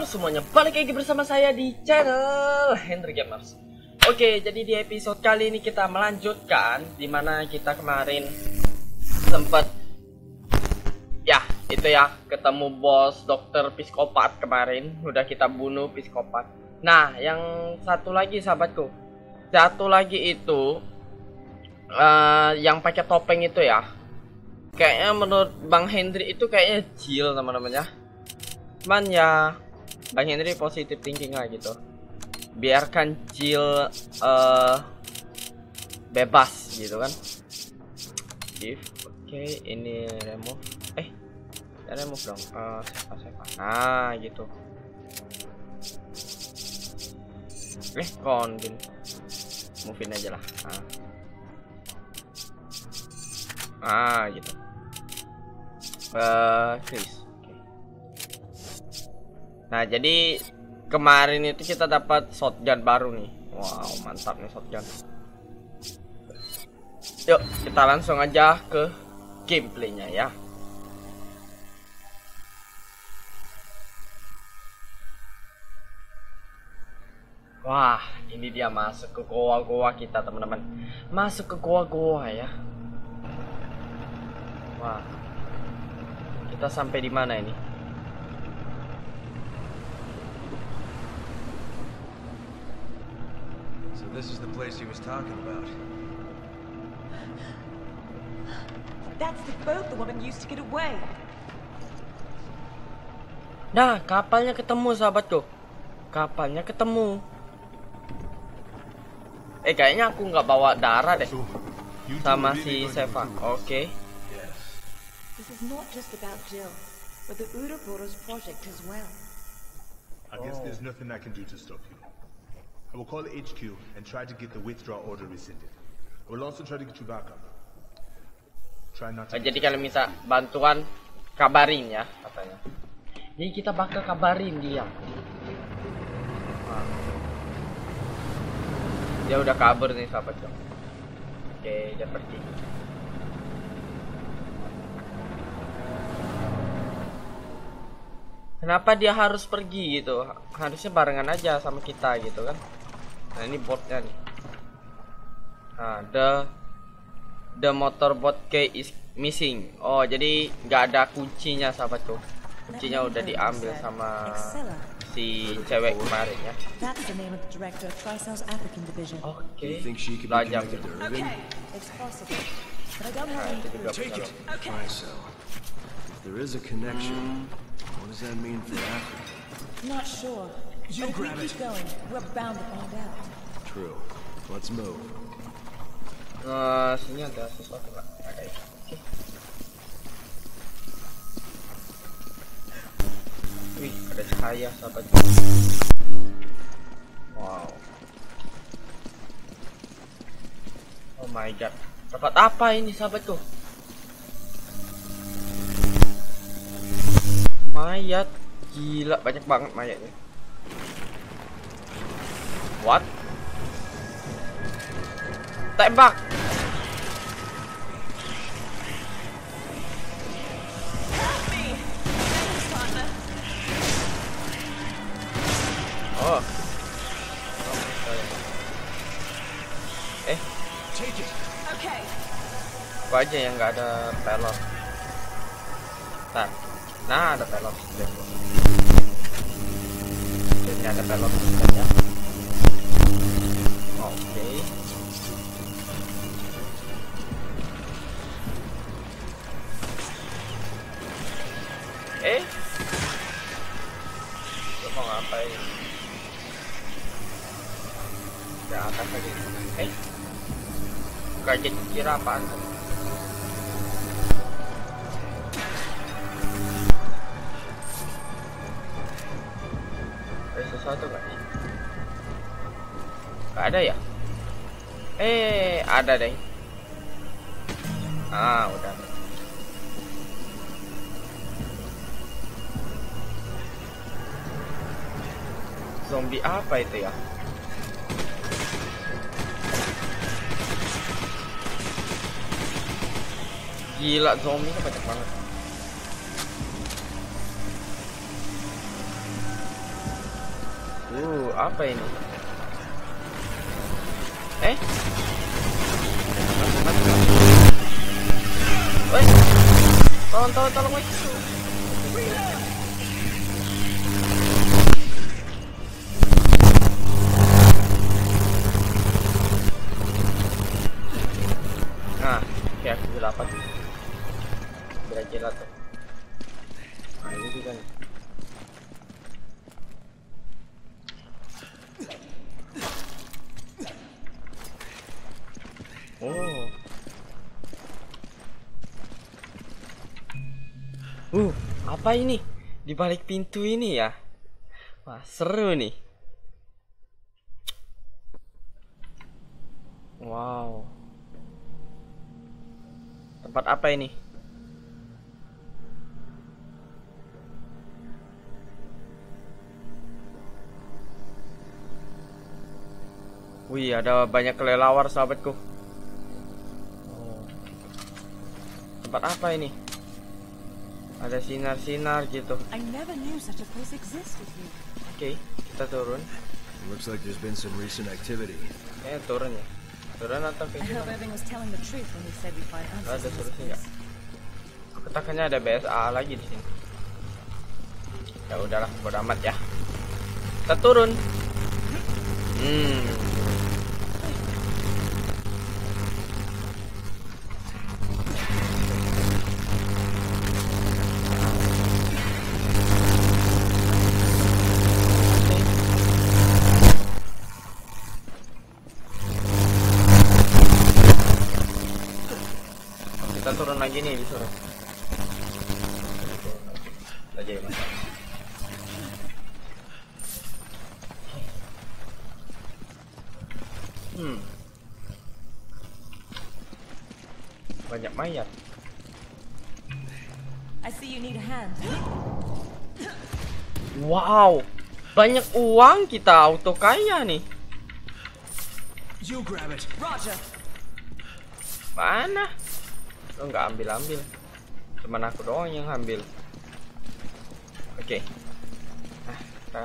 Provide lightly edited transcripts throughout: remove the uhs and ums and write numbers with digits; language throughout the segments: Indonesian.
Halo semuanya, balik lagi bersama saya di channel Henry Gamers. Oke, jadi di episode kali ini kita melanjutkan dimana kita kemarin sempat ketemu bos dokter psikopat kemarin. Udah kita bunuh psikopat. Nah, yang satu lagi sahabatku, satu lagi itu yang pakai topeng itu ya. Kayaknya menurut Bang Hendry itu kayaknya Jill teman-teman ya. Cuman ya Bang Hendry positive thinking lah gitu. Biarkan Jill bebas gitu kan. Oke, ini remove. Remove dong. Siapa. Nah, gitu. Kontinu. Move-in aja lah. Gitu. Chris. Nah, jadi kemarin itu kita dapat shotgun baru nih. Wow, mantap nih shotgun. Yuk, kita langsung aja ke gameplaynya ya. Wah, ini dia masuk ke goa-goa kita, teman-teman. Masuk ke goa-goa ya. Wah. Kita sampai di mana ini? This is the place he was talking about. That's the boat the woman used to get away. Nah, kapalnya ketemu sahabatku. Kapalnya ketemu. Kayaknya aku nggak bawa darah deh. Sama si Seva. Oke. This is not just about Jill, but the Ouroboros project as well. I guess there's nothing I can do to stop you. I will call HQ and try to get the withdrawal order rescinded. I will also try to get you back up. Try not to. Jadi kalau misal bantuan kabarin ya katanya. Jadi kita bakal kabarin dia. Dia udah kabur nih sahabat. Oke, dia pergi. Kenapa dia harus pergi gitu? Harusnya barengan aja sama kita gitu kan. Nah, ini botnya nih. Nah, the motorbot key is missing. Oh, jadi nggak ada kuncinya sahabatku. Kuncinya udah diambil sama si cewek kemarin ya. Oke. Belajar. There is a connection. What does that mean for Africa? Not sure. You grab it. Keep going. We're bound to find out. True. Let's move. Sini ada sesuatu lah. Wih, ada cahaya sahabat. Wow. Oh my god. Dapat apa ini sahabatku? Mayat. Gila, banyak banget mayatnya. What? Tembak. Oh. Take it. Okay. Apa aja yang nggak ada pelot. Nah, ada pelot. Ini ada pelot ya. Oke. Lu mau ngapain? Ke atas lagi. Kaget kira apaan? Ada sesuatu nggak nih? Nggak ada ya? Ada deh. Udah. Zombie apa itu ya? Gila, zombie banyak banget. Apa ini? Woi, tolong, woi. Nah, oke, aku sudah dapat. Gila tuh. Nah, ini juga nih. Apa ini? Di balik pintu ini ya? Wah, seru nih. Wow. Tempat apa ini? Wih, ada banyak kelelawar sahabatku. Tempat apa ini? Ada sinar-sinar gitu. Oke, kita turun. Looks like there's been some recent activity. Turun ya. Turun atau ke sini? Ada solusi nggak? Aku takutnya ada BSA lagi di sini. Ya udahlah, bodo amat ya. Kita turun. Kita turun lagi nih, disuruh. Aja ya, Mas. Banyak mayat. I see you need a hand. Wow, banyak uang, kita auto kaya nih. You grab it. Roger. Mana? Lo nggak ambil. Cuman aku doang yang ambil. Oke. Nah, kita...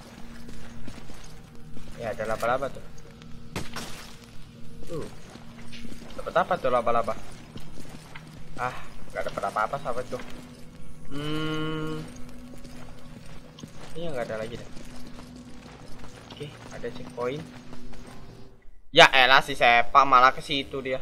Ya, ada laba-laba tuh. Dapat apa tuh laba-laba? Nggak dapat apa-apa sahabatku. Ini nggak ada lagi deh. Oke, ada checkpoint. Ya elah, si Sepa malah ke situ dia.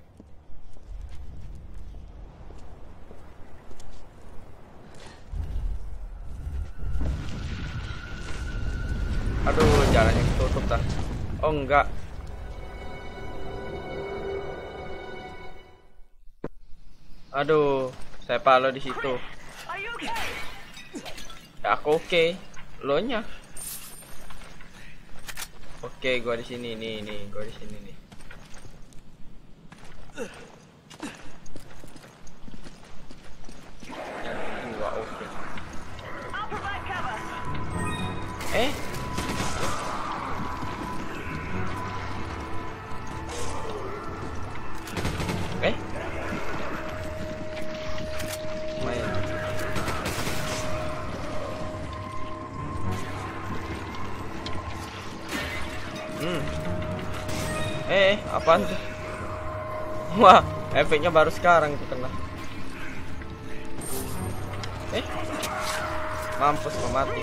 Aduh, jalannya ketutup dah. Oh enggak. Aduh, Sepa lo di situ. Ya aku oke. Lo nya. Oke, gua di sini nih, gua di sini nih. Yang gua oke. Apaan tuh? Wah, efeknya baru sekarang itu kena. Mampus kok mati.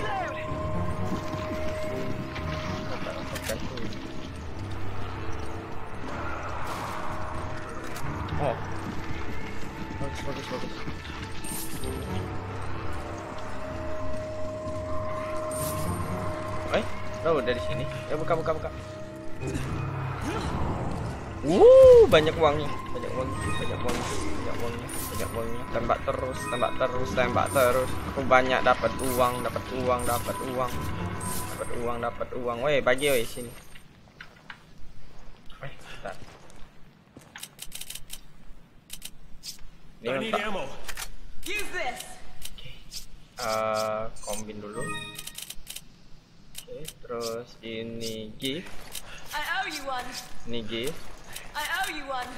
Oh, bagus. Lo dari sini. Ya buka. Banyak uangnya. Tembak terus. Aku banyak dapat uang. Woi, bagi woi sini. Bentar. Ini untuk kombin dulu. Oke, terus ini gift. I owe you one. Ini gift. I owe you one.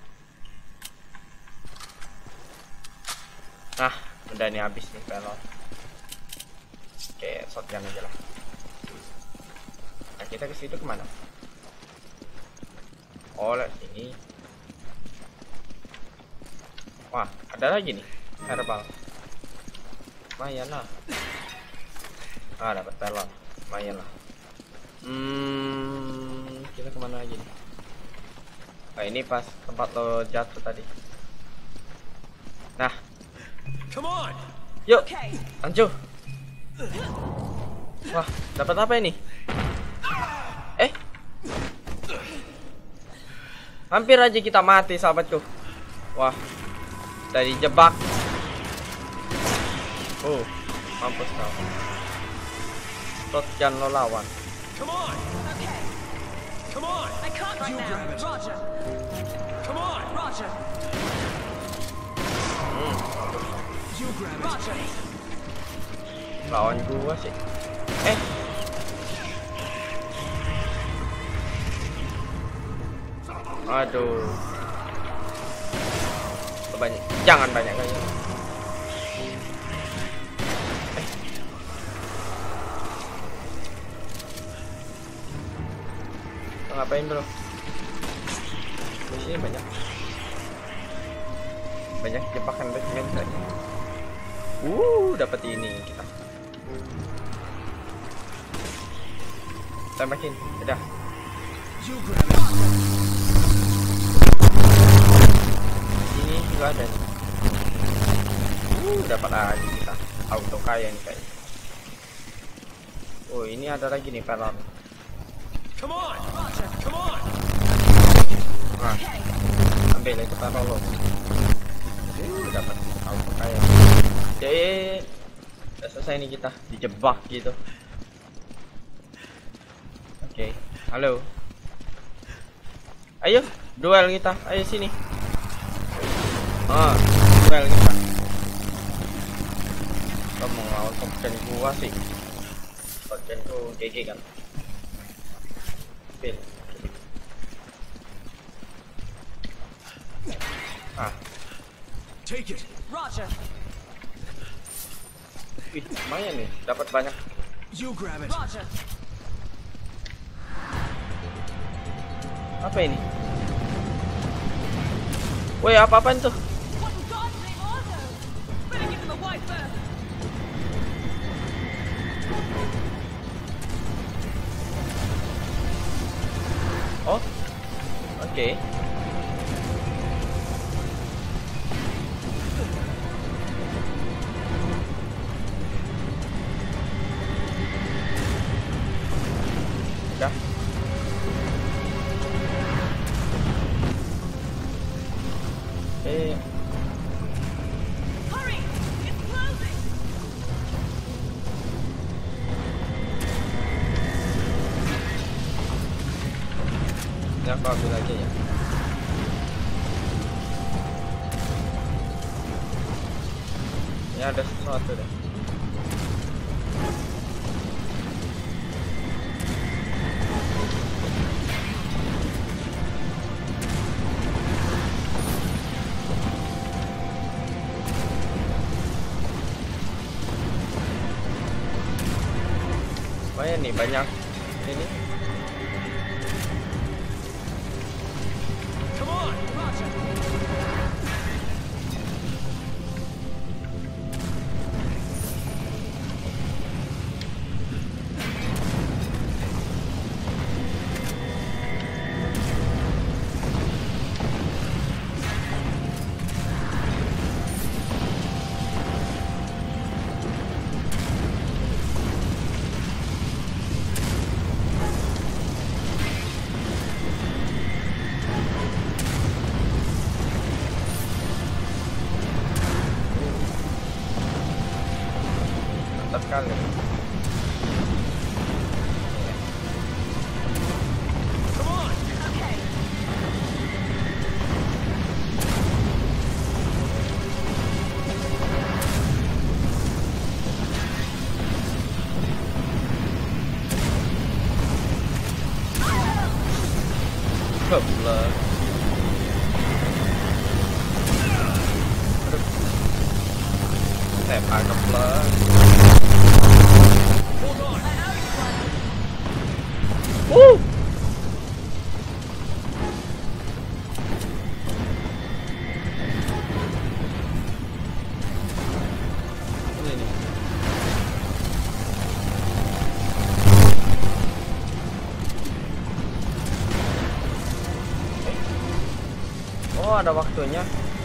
Nah, udah nih habis nih pelot. Oke, shotgun aja lah. kita ke situ kemana? Oh, lewat sini. Wah, ada lagi nih herbal. Lumayan lah. Ah, dapat pelon. Lumayan lah. Kita kemana lagi nih? Ah, ini pas tempat lo jatuh tadi. Nah, yuk, lanjut. Wah, dapat apa ini? Hampir aja kita mati, sahabatku. Wah, udah dijebak. Oh, mampus kau. Shotgun lo lawan. Come on. I can't right now. Roger. Come on. Roger. You grab it. Roger. Lawan gua sih. Aduh. Jangan banyak gaya. Ngapain bro? Di sini banyak jebakan Batman tadi. Dapat ini kita. Tembakin, udah. You grab it. Ini juga ada nih. Dapat lagi kita. Auto kaya nih kayaknya. Oh, ini ada lagi nih pelon. Come on. Come on. Nah, ambil itu pelon lo. Dapat auto kaya. Jadi, udah selesai nih kita. Dijebak gitu. Oke, halo. Ayo, duel kita. Ayo sini. Duel kita. Kamu mau ngelawan kompen gua sih. Kompen tuh GG kan. Pil. Take it. Roger. Wih, lumayan nih. Dapat banyak. You grab it. Roger. Apa ini? Woi, apa-apaan tuh? What in God's name are those? Better give them a wide berth. Oh, oke. Udah. Hurry! It's closing! Ini aku ambil aja ya. Ini ada sesuatu deh. Lumayan nih, banyak ini. Come on. Roger. Mantap kali. Come on. Okay. Goblok. Tembak goblok. Hold on. Ini nih. Oh, ada waktunya.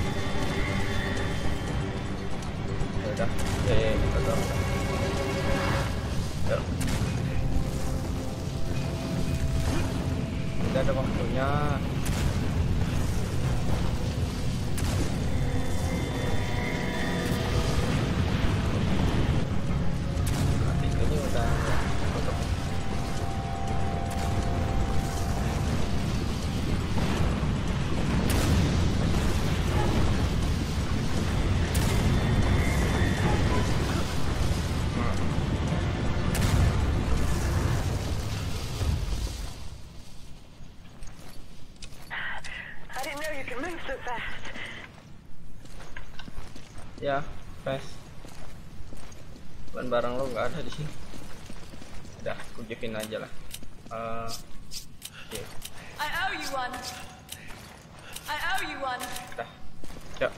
Ya udah, kita dorong. Yuk. Tidak ada waktunya. Ini udah tutup. I didn't know you could move so fast. Ya, fast. Ban barang lo nggak ada di sini. Udah, aku givin aja lah. Oke. I owe you one. I owe you one. Udah. Yuk.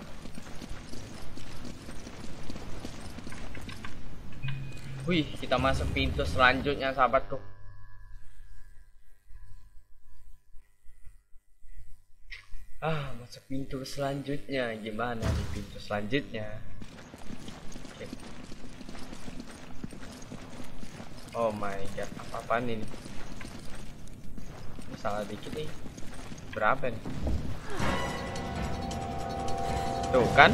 Wih, kita masuk pintu selanjutnya, sahabatku. Masuk pintu selanjutnya. Gimana nih pintu selanjutnya? Oke. Oh my god, apa-apaan ini? Ini salah dikit nih. Berapa nih? Tuh kan?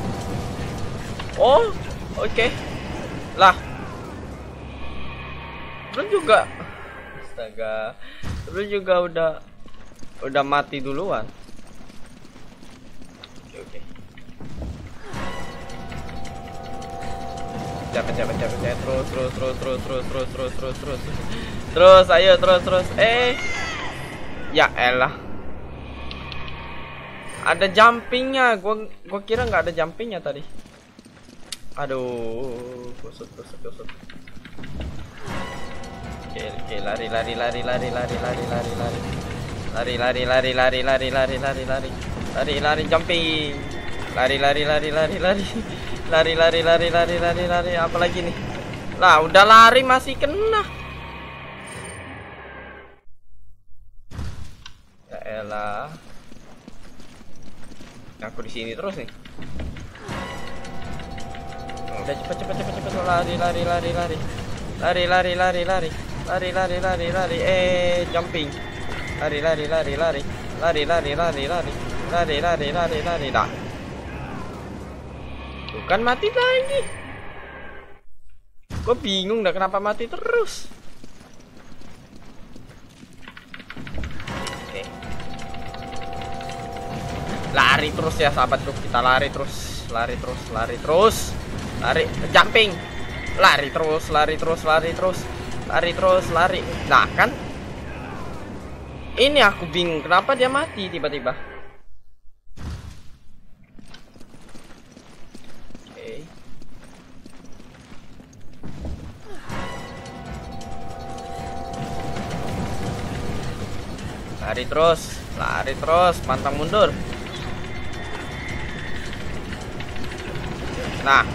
Oh, oke. Lah. Lu juga. Astaga. Lu juga udah mati duluan. Oke. Cepet. Terus, ayo terus. Ya elah. Ada jumpingnya. Gua kira nggak ada jumpingnya tadi. Aduh, kusut. Oke, lari. Lari, jumping. Lari. Apa lagi nih? Lah, udah lari masih kena. Ya elah. Aku di sini terus nih. Udah cepet. Lari. Jumping. Lari. Dah. Bukan mati lagi. Gue bingung dah kenapa mati terus. Oke. Lari terus ya sahabatku, kita lari terus. Lari, jumping. Lari terus. Nah kan, ini aku bingung kenapa dia mati tiba-tiba. Oke. Lari terus, pantang mundur. Nah,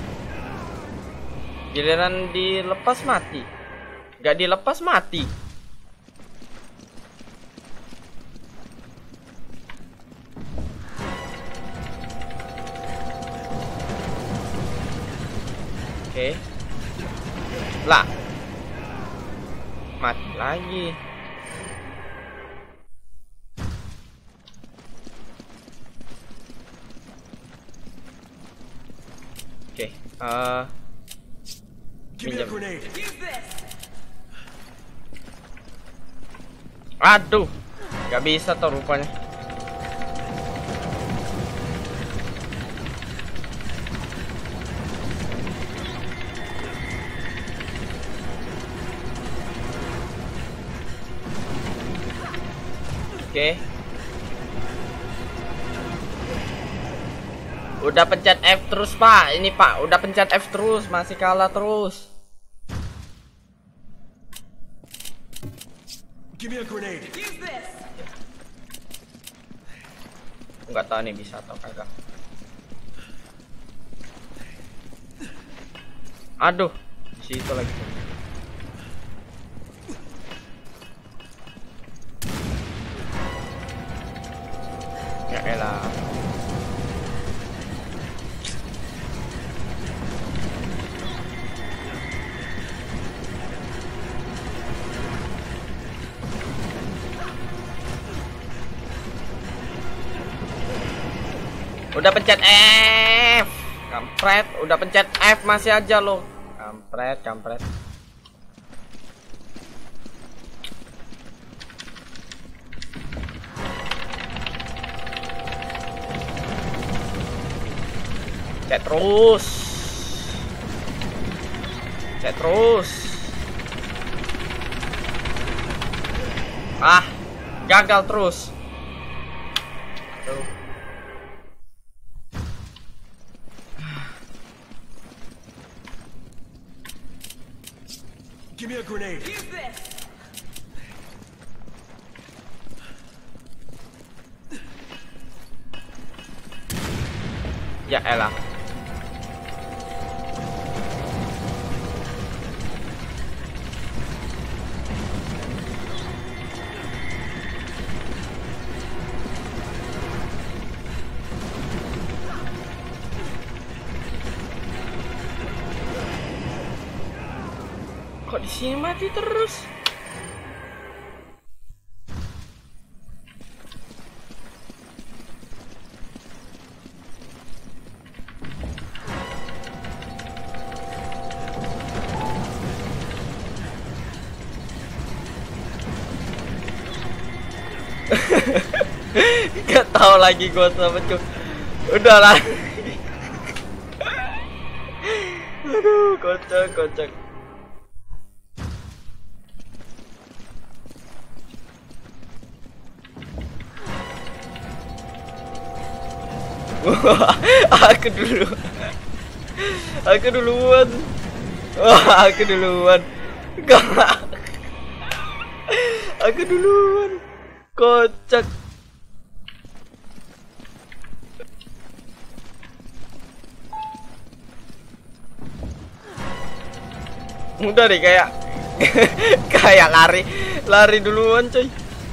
giliran dilepas mati, gak dilepas mati. Oke. Lah, mati lagi. Oke, minjam. Aduh, gak bisa tuh rupanya. Oke. Udah pencet F terus, Pak. Ini, Pak, udah pencet F terus, masih kalah terus. Give me a grenade. Nggak tahu nih bisa atau kagak. Aduh, di situ lagi. Ya elah. Udah pencet F. Kampret, udah pencet F masih aja lo. Kampret, kampret. Cek terus. Cek terus. Ah, gagal terus. Aduh. Give me a grenade. Ya elah. Kok di sini mati terus? Gak tahu lagi gua sama cu. Udahlah. Aduh, kocak, kocak. Aku dulu. Aku duluan. Wah, aku duluan. Aku duluan. Kocak. Udah deh kayak kayak lari duluan coy.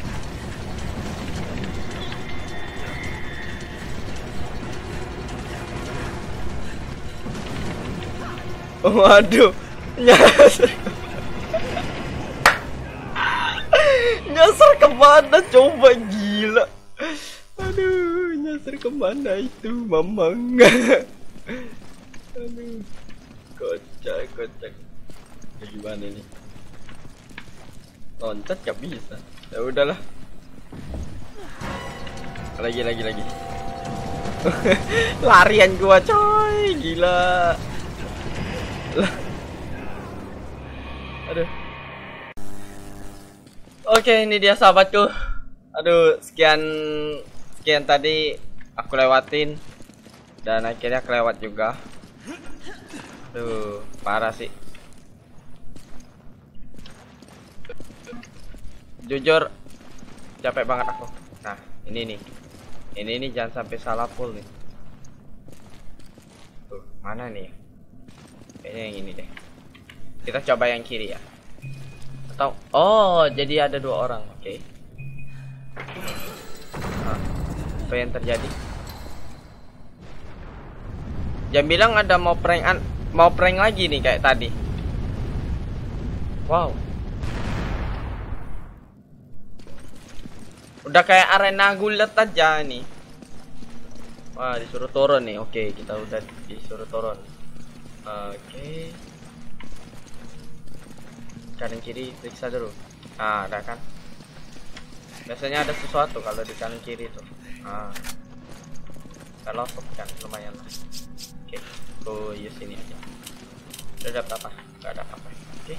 Waduh, nyasar kemana coba, gila. Aduh, nyasar kemana itu mamang. Aduh, kocak, kocak. Gimana ini? Loncat gak bisa. Ya udahlah. Lagi. Larian gua coy, gila. Aduh. Oke, ini dia sahabatku. Aduh, sekian tadi aku lewatin dan akhirnya kelewat juga. Aduh, parah sih. Jujur capek banget aku. Nah, ini nih jangan sampai salah full nih. Tuh, mana nih? Kayaknya yang ini deh. Kita coba yang kiri ya. Atau oh, jadi ada 2 orang. Oke. Nah, apa yang terjadi? Jangan bilang ada mau prank lagi nih kayak tadi. Wow. Udah kayak arena gulat aja nih. Wah, disuruh turun nih. Oke, kita udah disuruh turun. Oke. Kanan kiri periksa dulu. Nah, ada kan? Biasanya ada sesuatu kalau di kanan kiri tuh. Nah. Kalau stop kan lumayan lah. Oke, aku use ini aja. Udah dapat apa? Gak ada apa-apa. Oke.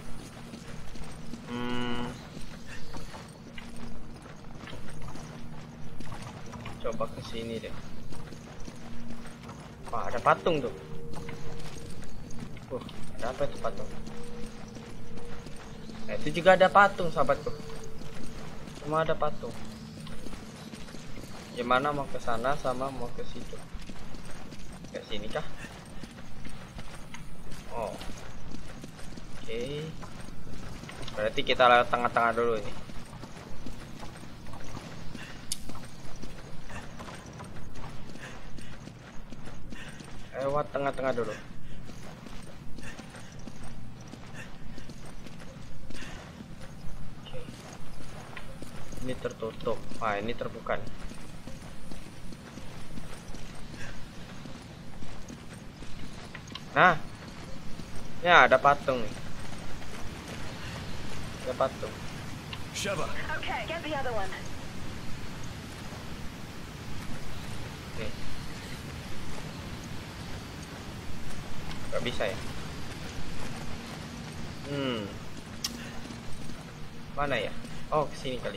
Coba ke sini deh. Wah, ada patung tuh. Ada apa itu patung? Nah, itu juga ada patung, sahabatku. Cuma ada patung. Gimana mau ke sana sama mau ke situ? Ke sini kah? Oh. Oke. Berarti kita lewat tengah-tengah dulu ini. Lewat tengah-tengah dulu. Oke. Ini tertutup. Wah, ini terbuka nih. Nah, ya ada patung nih. Ada patung. Sheva. Okay, get the other one. Oke. Gak bisa ya? Mana ya? Oh, kesini kali.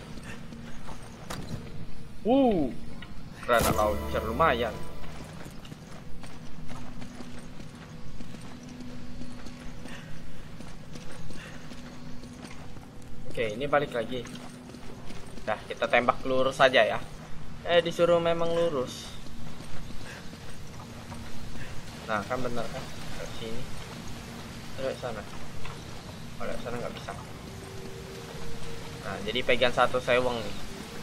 Granat launcher lumayan. Oke, ini balik lagi. Dah, kita tembak lurus saja ya. Disuruh memang lurus. Nah, kan benar kan? Ke sini. Terus sana. Oh, dari sana nggak bisa. Nah, jadi pegang satu seweng nih.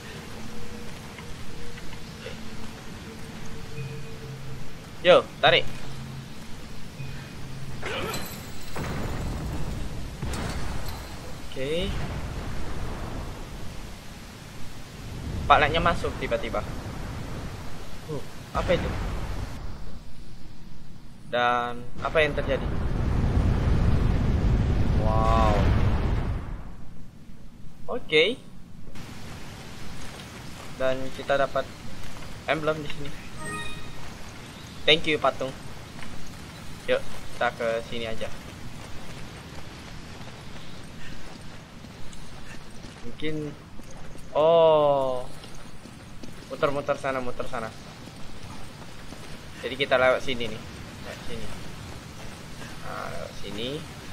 Oke. Yo, tarik. Oke. Kepalanya masuk tiba-tiba. Apa itu? Dan apa yang terjadi? Wow. Oke. Dan kita dapat emblem di sini. Thank you patung. Yuk, kita ke sini aja. Mungkin muter-muter sana, muter sana. Jadi kita lewat sini nih. Lewat sini. Nah, lewat sini.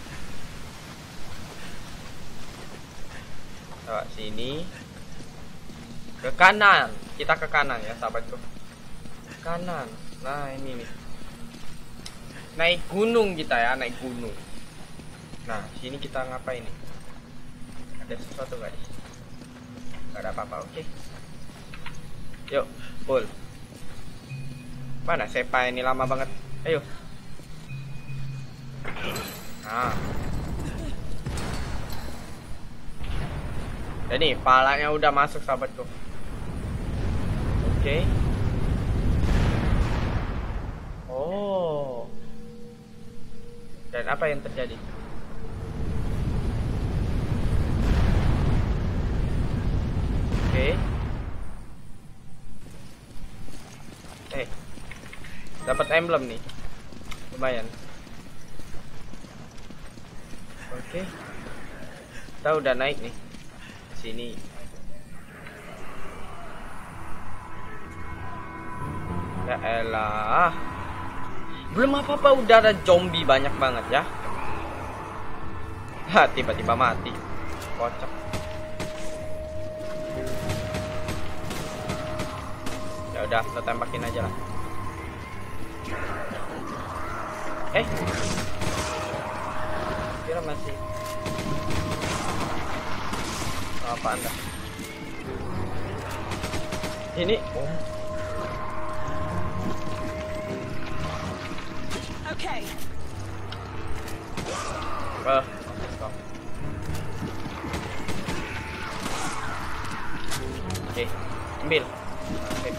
Lewat sini. Ke kanan. Kita ke kanan ya, sahabatku. Kanan. Nah, ini nih. Naik gunung kita ya, naik gunung. Nah, sini kita ngapain nih? Ada sesuatu nggak di sini? Nggak ada apa-apa, oke. Yuk, pull. Mana sepa ini lama banget. Ayo. Nah. Dan nih, palanya udah masuk sahabatku. Oke. Oh. Dan apa yang terjadi? Oke. Dapat emblem nih. Lumayan. Oke. Kita udah naik nih. Sini. Ya elah. Belum apa-apa udah ada zombie banyak banget ya. Tiba-tiba mati. Kocak. Ya udah, kita tembakin aja lah. Kira masih. Apa anda? Ini. Okay. Oke, ambil. Oke.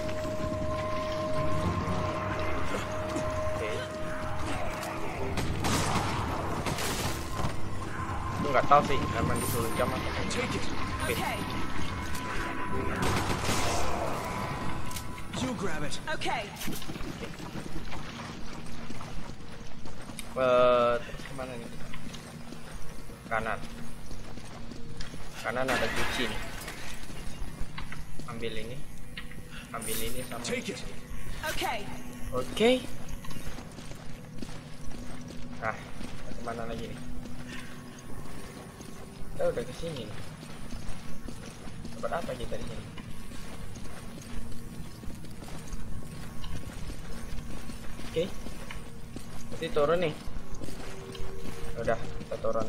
Nggak tahu sih, memang disuruh jam atau Take it. You grab it. Okay. Terus kemana nih? Kanan. Kanan ada kunci nih. Ambil ini sama. Take it. Okay. Oke. Nah, kemana lagi nih? Kita udah kesini nih. Dapat apa kita di sini? Oke. Berarti turun nih. Udah, kita turun.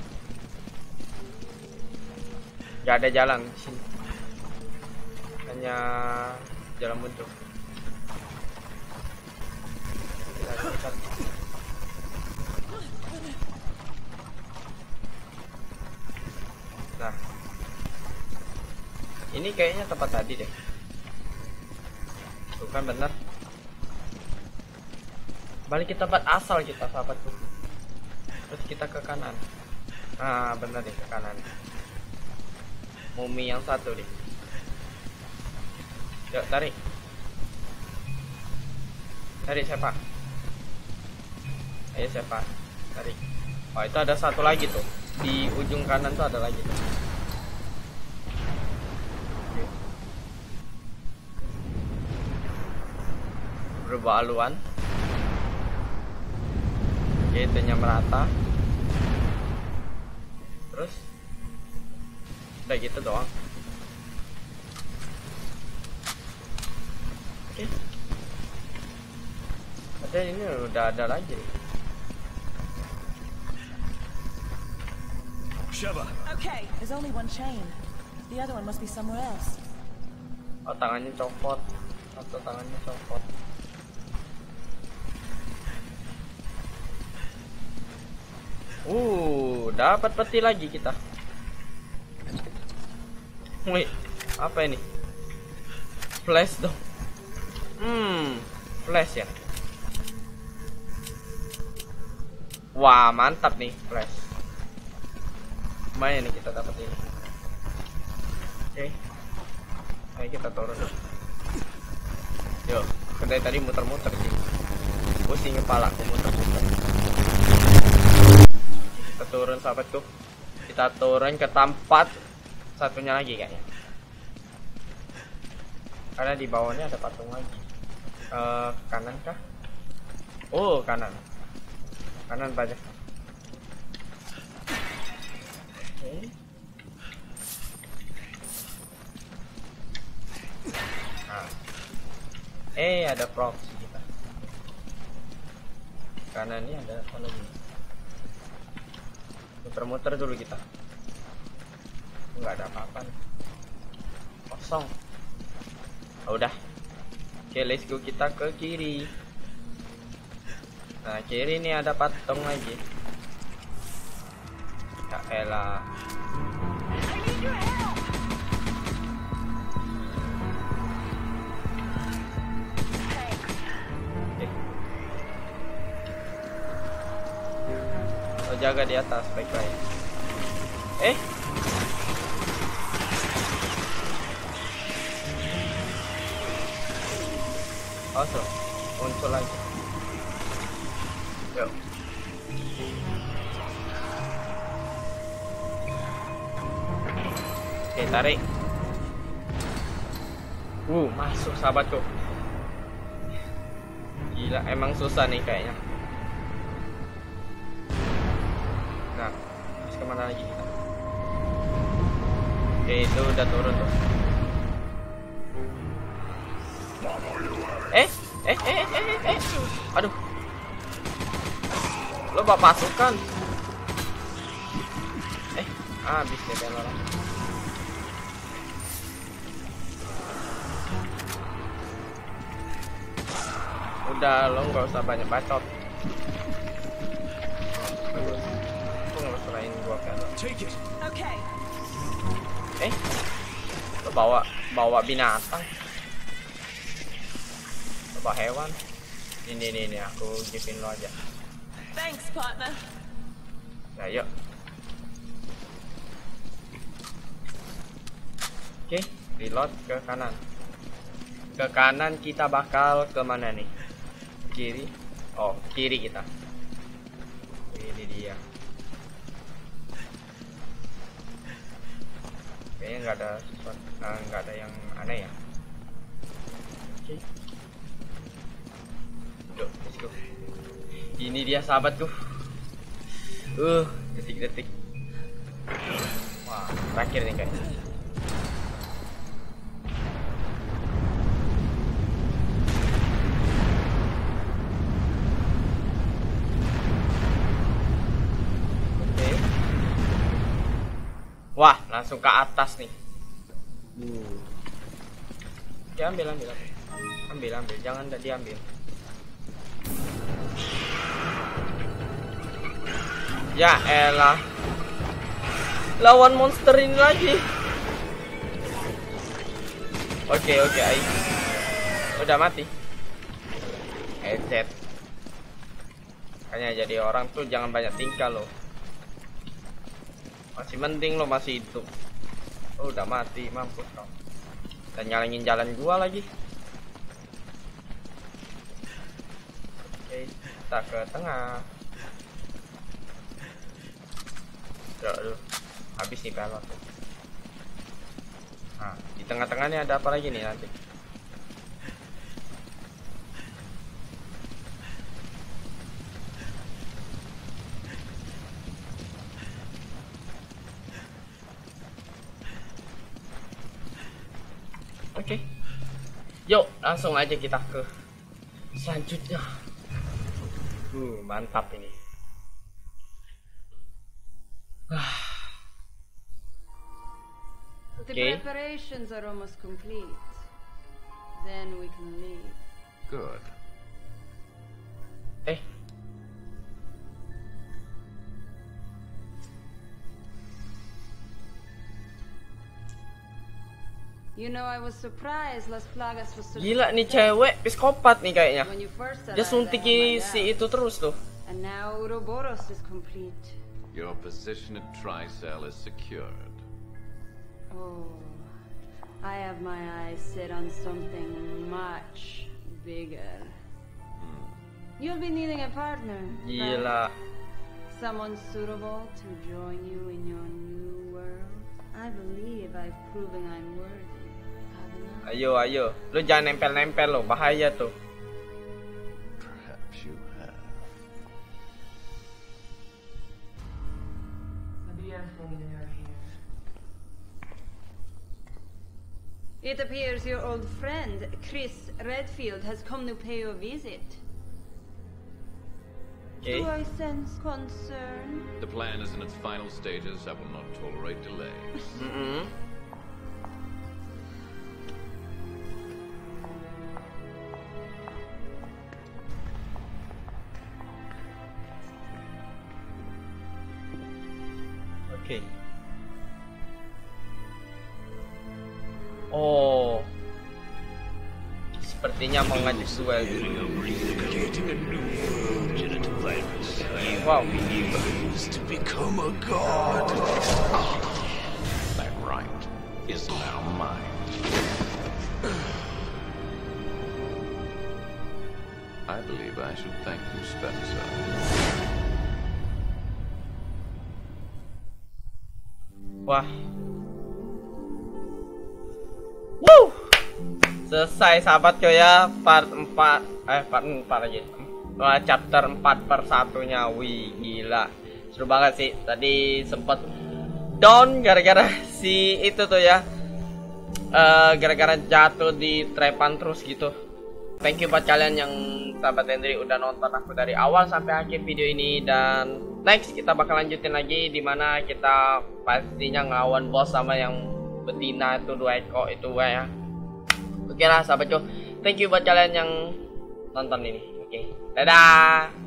Gak ada jalan di sini. Hanya jalan buntu. Kita lihat. Nah, ini kayaknya tempat tadi deh. Bukan bener. Balik ke tempat asal kita, sahabatku. Terus kita ke kanan. Nah, bener deh, ke kanan. Mumi yang satu deh. Yuk, tarik. Tarik siapa? Ayo siapa? Tarik. Oh, itu ada satu lagi tuh. Di ujung kanan tuh ada lagi tuh. Oke. Berubah haluan. Oke, itunya merata. Terus udah gitu doang. Oke. Ada ini udah ada lagi. Sheva. Okay. There's only one chain. The other one must be somewhere else. Oh, tangannya copot. Atau tangannya copot. Dapat peti lagi kita. Wih, apa ini? Flash dong. Flash ya. Wah, mantap nih flash. Lumayan nih kita dapat ini. Oke. Ayo kita turun. Yuk, kedai tadi muter-muter sih. Pusing kepala aku muter-muter. Kita turun sahabatku. Kita turun ke tempat satunya lagi kayaknya. Karena di bawahnya ada patung lagi. Kanan kah? Oh, kanan. Kanan banyak. Okay. Nah. Ada props kita. Kanan ini ada apa lagi? Muter-muter dulu kita. Nggak ada apa-apa nih. Kosong. Oh, udah. Oke, let's go, kita ke kiri. Nah, kiri ini ada patung lagi. Ya elah. I need your help. Thanks. Lo jaga di atas baik-baik. Oh, so. Muncul lagi. Yuk. Oke, tarik. Masuk sahabatku. Gila, emang susah nih kayaknya. Nah, terus kemana lagi kita? Oke, itu udah turun tuh. Aduh. Lo bawa pasukan. Habis deh kan orang. Udah, lo nggak usah banyak bacot. Aku nggak selain gua kan. Take it. Okay. Lo bawa binatang. Lo bawa hewan. Ini aku gifin lo aja. Thanks, partner. Nah, yuk. Oke, reload ke kanan. Ke kanan kita bakal ke mana nih? Kiri. Oh, kiri kita. Ini dia. Kayaknya nggak ada sesuatu, nggak ada yang aneh ya. Oke. Yuk, let's go. Ini dia sahabatku. Detik-detik. Wah, terakhir nih kayaknya. Wah, langsung ke atas nih. Oke, ambil, jangan diambil. Ya elah, lawan monster ini lagi. Oke, ayo. Udah mati. Headset. Makanya jadi orang tuh jangan banyak tingkah loh. Masih mending lo masih hidup. Oh, udah mati, mampus kau. Dan nyalangin jalan gua lagi. Oke, kita ke tengah. Aduh, habis nih pelot. Nah, di tengah-tengahnya ada apa lagi nih nanti? Oke. Yuk, langsung aja kita ke selanjutnya. Mantap ini. The Okay. preparations are almost complete. Then we can leave. Good. You know, I was surprised Las Plagas was so Gila nih cewek psikopat nih kayaknya. when you first Dia arrived, suntiki I had my si doubts. itu terus tuh. And now Ouroboros is complete. Your position at Tricell is secured. Oh, I have my eyes set on something much bigger. You'll be needing a partner. right? Gila. Someone suitable to join you in your new world. I believe I've proven I'm worthy. Haven't I? Ayo. Lu jangan nempel-nempel lo, bahaya tuh. Perhaps you have. It appears your old friend, Chris Redfield, has come to pay you a visit. Oke. Do I sense concern? The plan is in its final stages. I will not tolerate delays. Oke. Oh. Sepertinya mau ngajak duel. Wow. To become a god. That right is now mine. I believe I should thank you, Spencer. Wah. Woo! Selesai sahabatku ya, part 4 aja. Chapter 4/1-nya. Wih, gila. Seru banget sih. Tadi sempat down gara-gara si itu tuh ya. Gara-gara jatuh di trepan terus gitu. Thank you buat kalian yang sahabat Hendry udah nonton aku dari awal sampai akhir video ini, dan next kita bakal lanjutin lagi dimana kita pastinya ngelawan bos sama yang betina itu 2 ekor itu ya. Oke lah sahabatku, thank you buat kalian yang nonton ini. Oke, dadah.